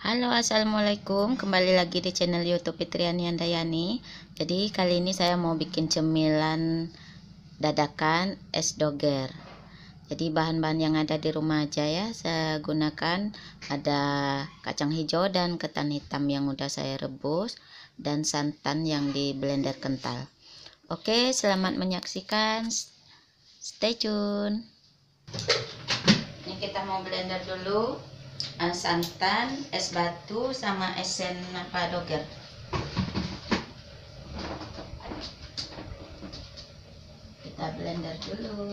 Halo, assalamualaikum. Kembali lagi di channel YouTube Fitriani Handayani. Jadi kali ini saya mau bikin cemilan dadakan es doger. Jadi bahan-bahan yang ada di rumah aja ya. Saya gunakan ada kacang hijau dan ketan hitam yang udah saya rebus dan santan yang di blender kental. Oke, selamat menyaksikan. Stay tune. Ini kita mau blender dulu. Santan, es batu, sama esen doger. Kita blender dulu.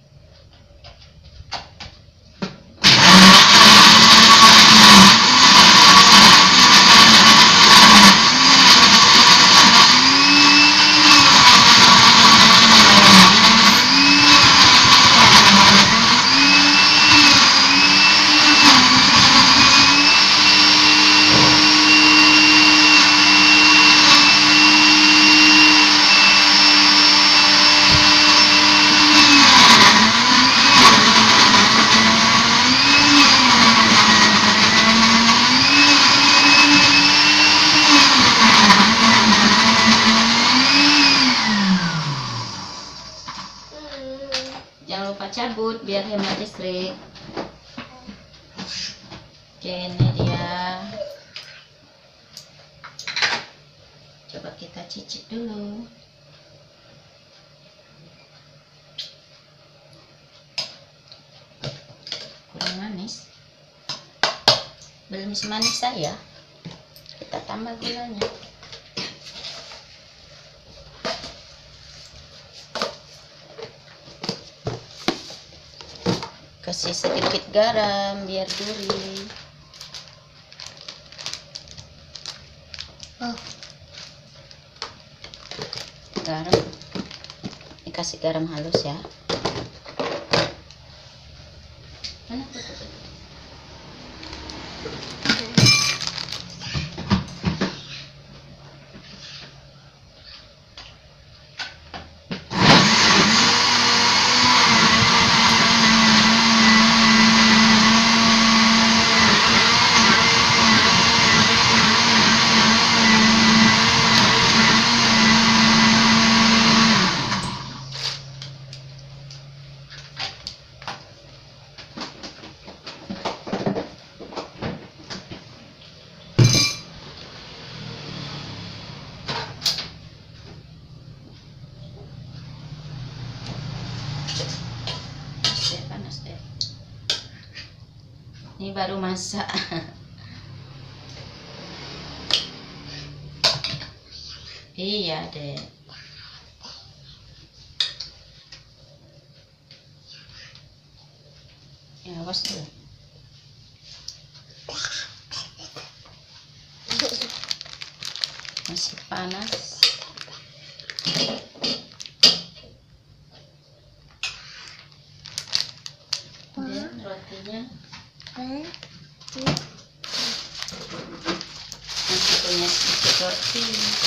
Jangan lupa cabut biar hemat listrik. Oke, ini dia. Coba kita cicip dulu. Kurang manis. Belum semanis saya. Kita tambah gulanya. Kasih sedikit garam biar gurih. Garam. Dikasih garam halus ya. Mana tuh? Panas deh. Ini baru masak. Iya deh. Ya, awas dulu. Masih panas. Dan rotinya masih punya sedikit roti.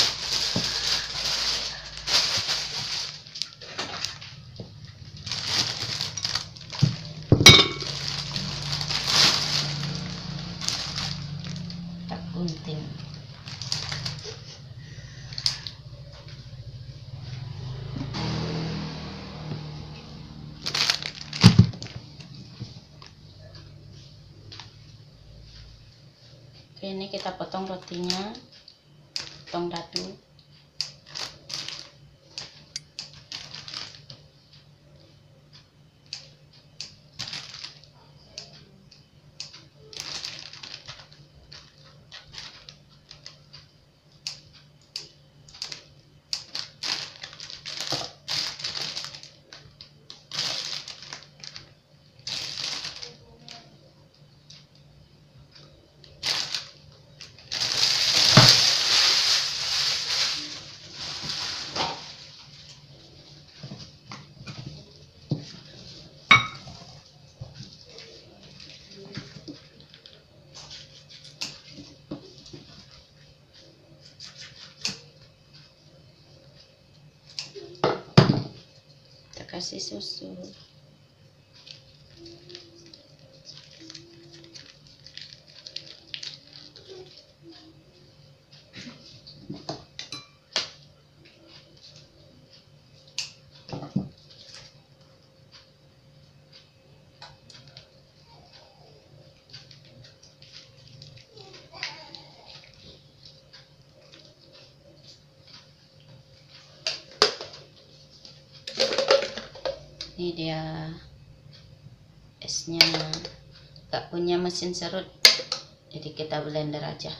Tak gunting. Oke, ini kita potong rotinya, potong dadu. Kasih susu. Ini dia esnya. Gak punya mesin serut, jadi kita blender aja.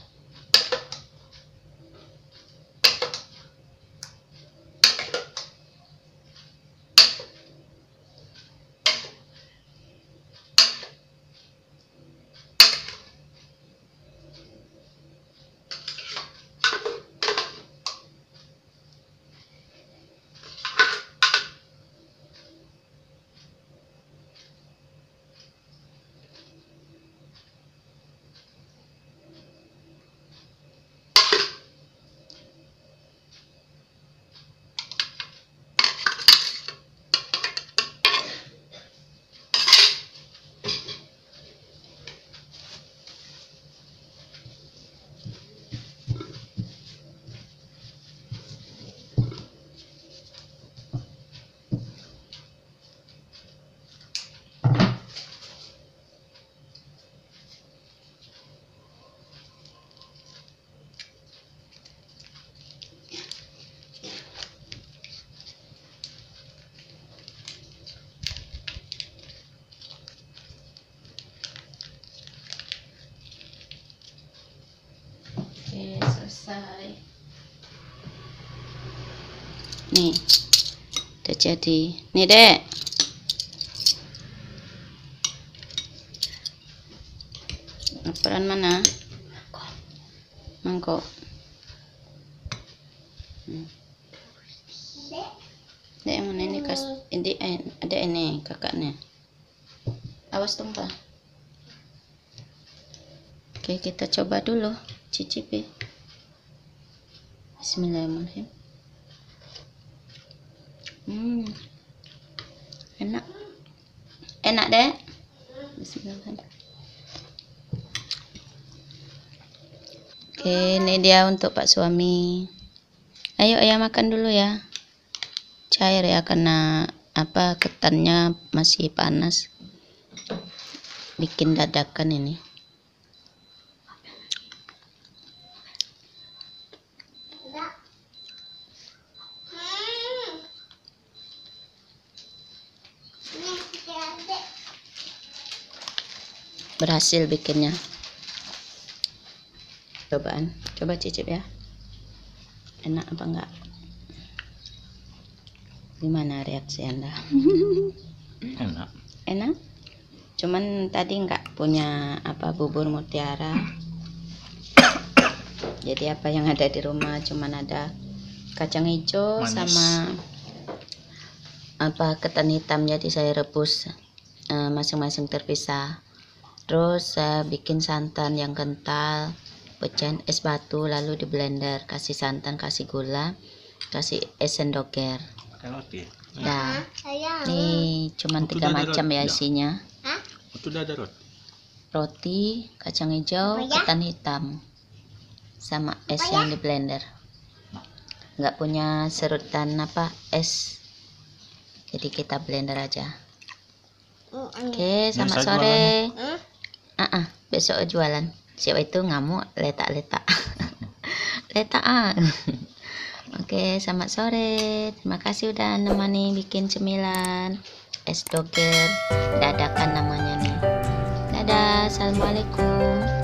Oke, selesai. Nih, udah jadi. Nih, Dek. Laporan mana? Mangkok. Dek, yang mana ini? Ada ini kakaknya. Awas tumpah. Oke, kita coba dulu. Cicipi. Bismillahirrahmanirrahim. Enak. Enak, Dek. Bismillahirrahmanirrahim. Oke, ini dia untuk Pak suami. Ayo, ayah makan dulu ya. Cair ya, karena ketannya masih panas. Bikin dadakan ini. Berhasil bikinnya. Coba cicip ya. Enak apa enggak? Gimana reaksi Anda? Enak. Enak? Cuman tadi nggak punya bubur mutiara. Jadi apa yang ada di rumah cuman ada kacang hijau Manis. sama ketan hitam. Jadi saya rebus masing-masing terpisah. Terus saya bikin santan yang kental, pecahin es batu, lalu di blender, kasih santan, kasih gula, kasih es endoger. Pakai roti. Nah, nih cuman 3 macam ya isinya. Itu udah ada roti. Roti, kacang hijau, ketan hitam, sama es yang di blender. Nggak punya serutan es, jadi kita blender aja. Oke, selamat sore. Besok jualan. Siapa itu ngamuk letak-letak. Letak Oke, selamat sore. Terima kasih udah nemani bikin cemilan es doger dadakan namanya nih. Dadah, assalamualaikum.